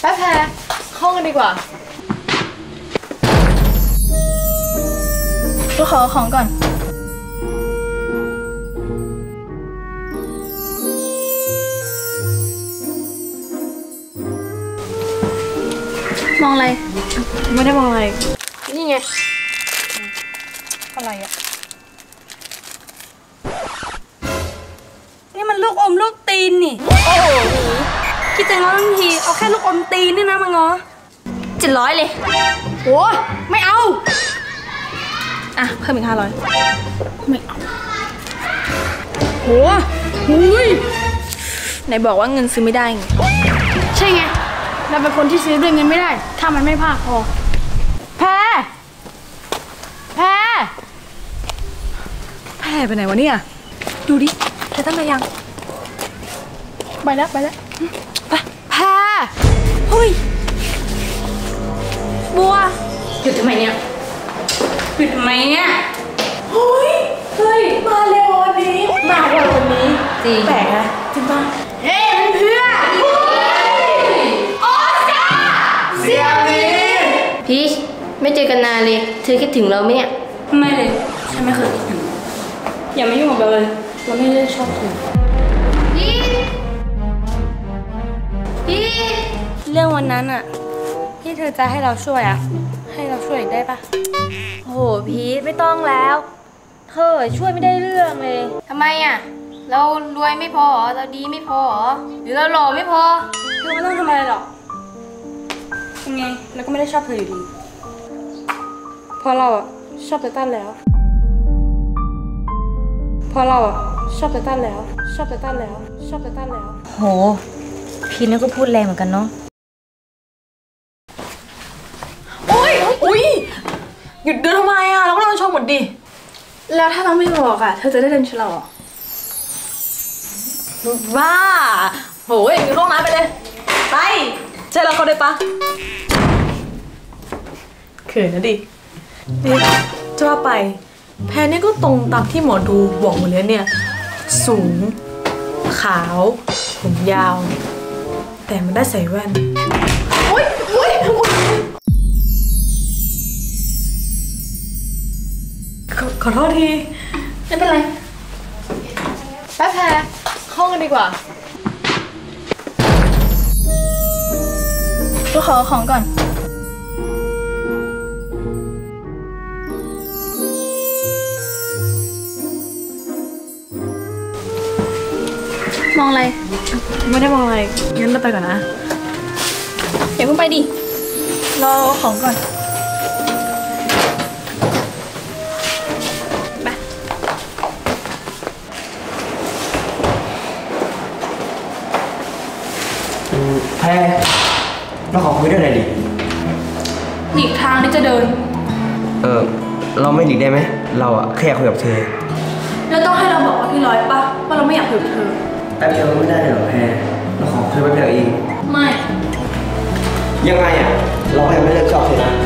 ป้าแพรเข้ากันดีกว่าก็ขอของก่อนมองอะไรไม่ได้มองอะไรนี่ไงอะไรอะนี่มันลูกอมลูกตีนนี่โอ้โหคิดจะง้อทั้งทีเอาแค่ลูกอมตีนนี่นะมาง้อ700เลยโอ้ไม่เอาอ่ะเพิ่มอีก500 ไม่เอาโหหุยไหนบอกว่าเงินซื้อไม่ได้ไงใช่ไงเราเป็นคนที่ซื้อด้วยเงินไม่ได้ถ้ามันไม่พอแพรไปไหนวะเนี่ยดูดิเธอตั้งใจยังไปแล้วไปแพรเฮ้ยบัวหยุดทำไมเนี่ยเฮ้ยมาเร็ววันนี้จริงแปลกนะจริงป่ะเฮ้ยเพื่อนออสการ์เสียบีพีชไม่เจอกันนานเลยเธอคิดถึงเราไหมเนี่ยไม่เลยฉันไม่เคยคิดถึงอย่ามายุ่งกับเราเลยเราไม่ได้ชอบเธอพีชเรื่องวันนั้นอะที่เธอจะให้เราช่วยอะให้เราช่วยอีกได้ปะโอ้โหพีชไม่ต้องแล้วเธอช่วยไม่ได้เรื่องเลยทำไมอะเรารวยไม่พอหรอเราดีไม่พอหรอหรือเราหล่อไม่พอเธอไม่ต้องทำอะไรหรอกยังไงเราก็ไม่ได้ชอบเธออยู่ดีเพราะเราอะชอบไตตันแล้วโหพีชนี่ก็พูดแรงเหมือนกันเนาะอุ้ยหยุดเดินทำไมอ่ะเราก็ลองชมหมดดิแล้วถ้าเราไม่บอกอะเธอจะได้เดินชะลอบ้าโหยอยู่ห้องน้ำไปเลยไปใช่เราเขาได้ปะเขินนะดินี่จะว่าไปแพรนี่ก็ตรงตามที่หมอดูบอกหมดเลยเนี่ยสูงขาวผมยาวแต่มันได้ใส่แว่นอุ้ยขอโทษทีไม่เป็นไรป้าแพรเข้ากันดีกว่าก็ขอของก่อนมองอะไรไม่ได้มองอะไรงั้นเราไปก่อนนะเดี๋ยวเพิ่งไปดิรอของก่อนแพรเราขอคุยด้วยหน่อยดิหลีกทางที่จะเดินเราไม่หลีกได้ไหมเราอะแค่อยากคุยกับเธอแล้วต้องให้เราบอกว่าพี่ร้อยปะว่าเราไม่อยากคุยกับเธอแป๊บเดียวไม่ได้เลยหรอแพรเราขอคุยไปเพียงเองไม่ยังไงอะเรายังไม่เลิกชอบเธอนะ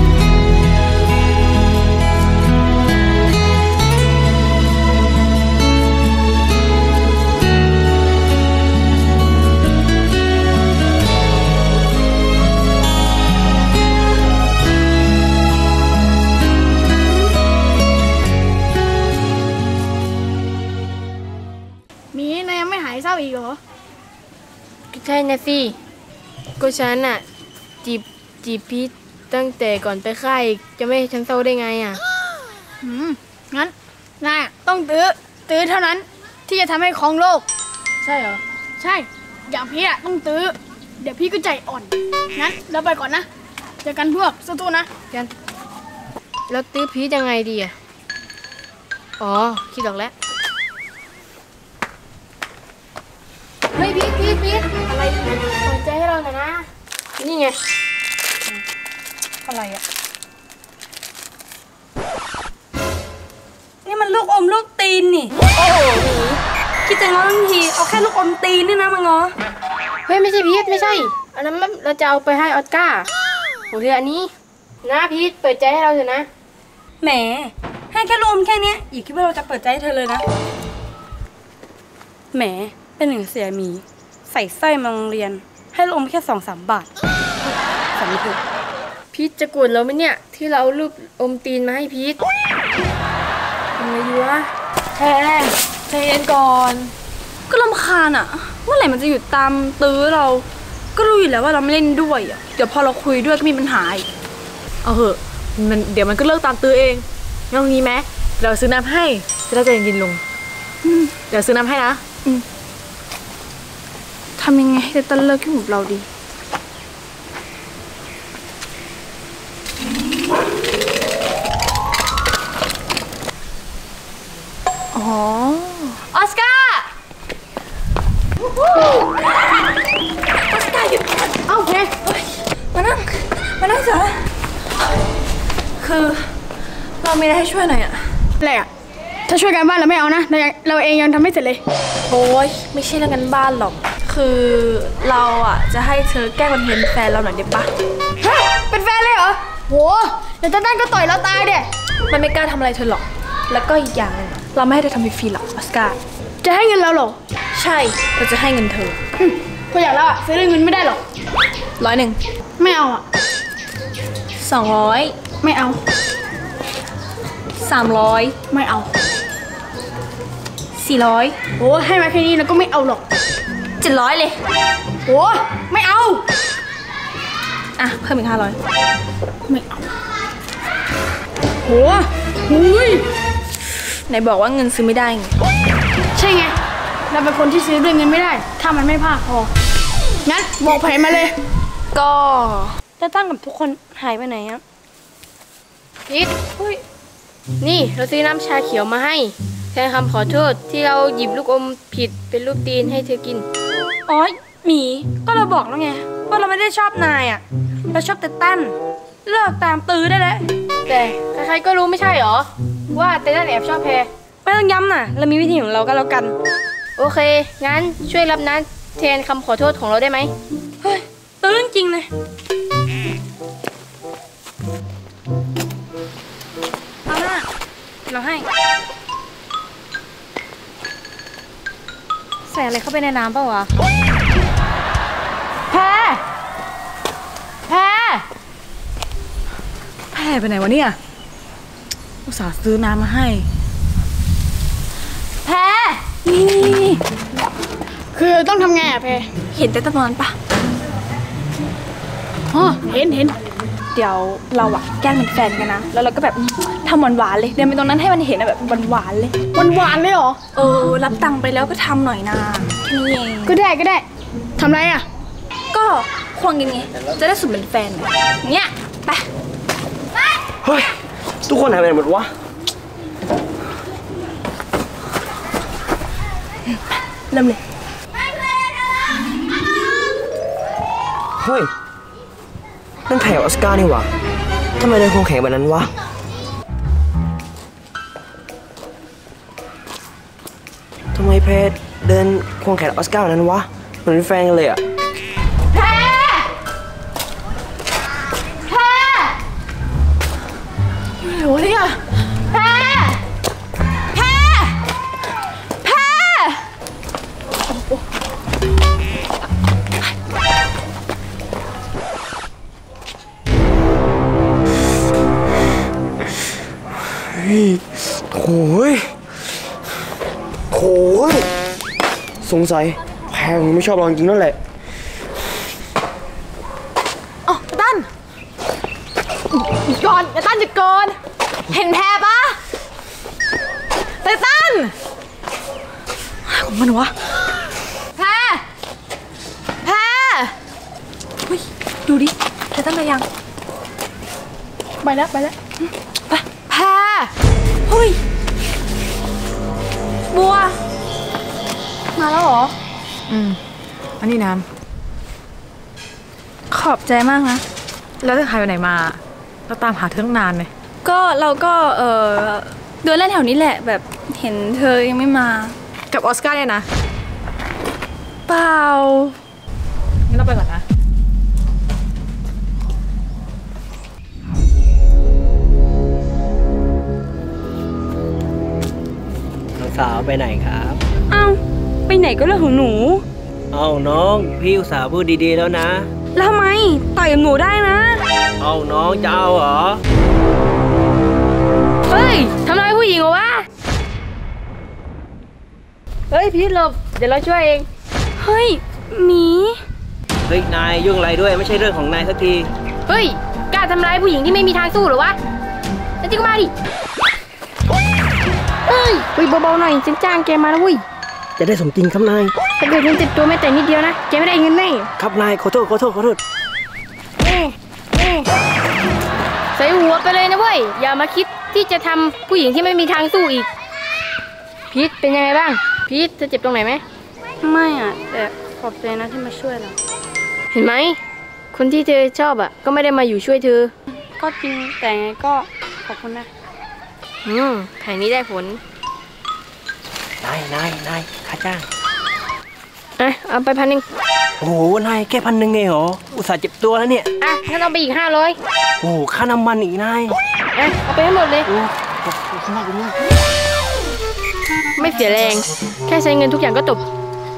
เศร้าอีกเหรอใช่นะสิก็ฉันอะจีบพีชตั้งแต่ก่อนไปค่ายจะไม่ให้ฉันเศร้าได้ไงอะงั้นนายต้องตื้อเท่านั้นที่จะทำให้ครองโลกใช่เหรอใช่อย่างพี่อะต้องตื้อเดี๋ยวพี่ก็ใจอ่อนงั้นเราไปก่อนนะเจอกันพวกสู้ๆนะกันแล้วตื้อพีชยังไงดีอะอ๋อคิดออกแล้วเฮ้ยพีทอะไรเปิดใจให้เราหน่อยนะนี่ไงอะไรอะนี่มันลูกอมลูกตีนนี่โอ้โหคิดจะง้อทั้งทีเอาแค่ลูกอมตีนนี่นะมาง้อเฮ้ยไม่ใช่พีทไม่ใช่อันนั้นเราจะเอาไปให้ออสการ์ของเธออันนี้นะพีทเปิดใจให้เราเถอะนะแหมให้แค่ลูกอมแค่นี้อย่าคิดว่าเราจะเปิดใจให้เธอเลยนะแหมเป็นหนึ่งเสียหมีใส่สร้อยมาโรงเรียนให้ลูกอมแค่2-3 บาทสำนึกผิดพีทจะโกรธเราไหมเนี่ย ที่เราเอารูปอมตีนมาให้พีททำไงดีวะแพรใจเย็นก่อนก็รำคาญอ่ะเมื่อไหร่มันจะหยุดตามตื้อเราก็รู้อยู่แล้วว่าเราไม่เล่นด้วยอ่ะเดี๋ยวพอเราคุยด้วยก็มีปัญหาอีกเอาเหอะเดี๋ยวมันก็เลิกตามตื้อเองงั้นเอางี้ไหมเราซื้อน้ำให้จะได้ใจเย็นๆลงเดี๋ยวซื้อน้ำให้นะทำยังไงให้เต้นเลิกยุ่งกับเราดีอ๋อออสการ์หยุดเอ้าเพมานั่งเถอะคือเรามีอะไรให้ช่วยหน่อยอะอะไรอ่ะ ถ้าช่วยกันบ้านเราไม่เอานะ เราเองยังทำไม่เสร็จเลยโอ้ยไม่ใช่เรื่องกันบ้านหรอก คือเราอ่ะจะให้เธอแกล้งเป็นแฟนเราหน่อยได้ปะฮะ เป็นแฟนเลยเหรอ โห เดี๋ยวตั้นก็ต่อยเราตายเด็มันไม่กล้าทำอะไรเธอหรอก แล้วก็อีกอย่างหนึงเราไม่ให้เธอทำฟรีๆหรอกออสการ์จะให้เงินเราเหรอใช่เราจะให้เงินเธอคนอย่างเราอ่ะซื้อเงินไม่ได้หรอก 100 ไม่เอาอ่ะ 200 ไม่เอา 300 ไม่เอา 400 โห ให้มาแค่นี้เราก็ไม่เอาหรอก 700 เลยโห ไม่เอาอ่ะเพิ่มอีก500 ไม่เอา โหหุยไหนบอกว่าเงินซื้อไม่ได้ไงใช่ไง เราเป็นคนที่ซื้อด้วยเงินไม่ได้ ถ้ามันไม่พอพอ งั้นบอกแผนมาเลยก็จะตั้งกับทุกคนหายไปไหนอะพีทนี่เราซื้อน้ำชาเขียวมาให้แทนคำขอโทษที่เราหยิบลูกอมผิดเป็นรูปตีนให้เธอกินอ๋อหมีก็เราบอกแล้วไงว่าเราไม่ได้ชอบนายอะเราชอบแต่ตั้นเลิกตามตื้อได้แล้วแต่ใครๆก็รู้ไม่ใช่หรอ ว่าแต่นั่นแอบชอบแพรไม่ต้องย้ำน่ะเรามีวิธีของเราก็แล้วกันโอเค งั้นช่วยรับน้ำแทนคำขอโทษของเราได้ไหมเฮ้ยตื้อจริงๆเลยเอาหน้าเราให้ใส่อะไรเข้าไปในน้ำเปล่าวะแพรไปไหนวะเนี่ยอุตส่าห์ซื้อน้ำมาให้แพรนี่คือต้องทำไงอ่ะเพเห็นแต่ตะวันปะอ๋อเห็นเดี๋ยวเราอะแกล้งเป็นแฟนกันนะแล้วเราก็แบบทำหวานๆเลยเดินไปตรงนั้นให้มันเห็นอะแบบหวานๆเลยหวานๆเลยเหรอรับตังค์ไปแล้วก็ทำหน่อยนะแค่นี้เองก็ได้ ทำไรอ่ะก็ควงกันไงจะได้สุดเป็นแฟนเนี่ยไปเฮ้ย ทุกคนหายไปไหนหมดวะเริ่มเลยเฮ้ย นั่นแถวออสการ์นี่หว่าทำไมเดินคงแข็งแบบนั้นวะ ทำไมเพจเดินควงแขนออสการ์แบบนั้นวะ เหมือนเป็นแฟนกันเลยอะโหเนี่ยโอ้ยสงสัยแพงไม่ชอบเราจริงๆนั่นแหละอ๋อตั้นหยุดก่อนตั้นหยุดก่อนเห็นแพรปะไททันอะไรของมันวะแพรเฮ้ยดูดิไททันมายังไปแล้วไปแพรเฮ้ยบัวมาแล้วเหรออันนี้น้ำขอบใจมากนะแล้วเธอหายไปไหนมาเราตามหาเธอตั้งนานเลยก็เราก็เดินเล่นแถวนี้แหละแบบเห็นเธอยังไม่มากับออสการ์เนี่ยนะเปล่างั้นเราไปก่อนนะสาวไปไหนครับอ้าวไปไหนก็เรื่องของหนูเอาน้องพี่อุตส่าห์พูดดีๆแล้วนะแล้วทำไมต่อยกับหนูได้นะเอาน้องจะเอาเหรอเฮ้ยทำร้ายผู้หญิงเหรอวะ เฮ้ยพีทหลบ เดี๋ยวเราช่วยเองเฮ้ยหมีเฮ้ยนายยุ่งอะไรด้วยไม่ใช่เรื่องของนายสักทีเฮ้ยกล้าทำร้ายผู้หญิงที่ไม่มีทางสู้เหรอวะแล้วจริงก็มาดิเฮ้ยเบาๆหน่อยฉันจ้างแกมาแล้วเว้ยจะได้สมจริงครับนายถ้าเกิดฉันเจ็บตัวแม้แต่นิดเดียวนะแกไม่ได้เงินแน่ครับนายขอโทษใส่หัวไปเลยนะเว้ย อย่ามาคิดที่จะทำผู้หญิงที่ไม่มีทางสู้อีก พีทเป็นยังไงบ้าง พีทเธอเจ็บตรงไหนไหมไม่อ่ะแต่ขอบใจนะที่มาช่วยเราเห็นไหม คนที่เธอชอบอ่ะ ก็ไม่ได้มาอยู่ช่วยเธอก็จริงแต่ไงก็ขอบคุณนะแผนนี้ได้ผลนายค่าจ้างเอาไป1,000 โอ้โห นายแค่1,000เองเหรอ อุตส่าห์เจ็บตัวแล้วเนี่ยอ่ะงั้นเอาไปอีก500 โอ้โห ค่าน้ำมันอีกนายเอาไปให้หมดเลยขอบคุณมากไม่เสียแรง แค่ใช้เงินทุกอย่างก็จบ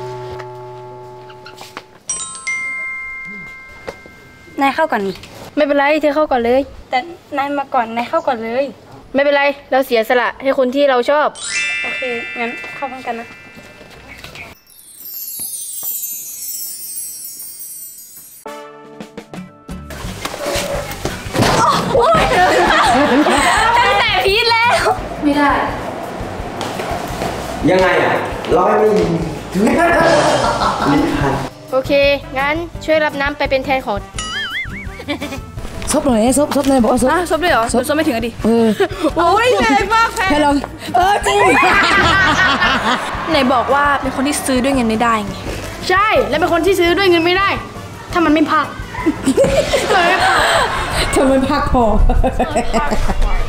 นายเข้าก่อนนี่ไม่เป็นไร เธอเข้าก่อนเลยแต่นายมาก่อนนายเข้าก่อนเลยไม่เป็นไร เราเสียสละให้คนที่เราชอบโอเคงั้นเข้าพร้อมกันนะตั้งแต่พีทแล้วไม่ได้ยังไงอ่ะร้อยไม่ถึงโอเค งั้นช่วยรับน้ำไปเป็นแทนของซบหน่อยซบหน่อยบอกว่าซบซบเลยเหรอซบไม่ถึงอะดิเออโอ้ยแรงมากแพให้นลองจริงไหนบอกว่าเป็นคนที่ซื้อด้วยเงินไม่ได้ไงใช่และเป็นคนที่ซื้อด้วยเงินไม่ได้ ถ้ามันไม่พักทำไมพักพอ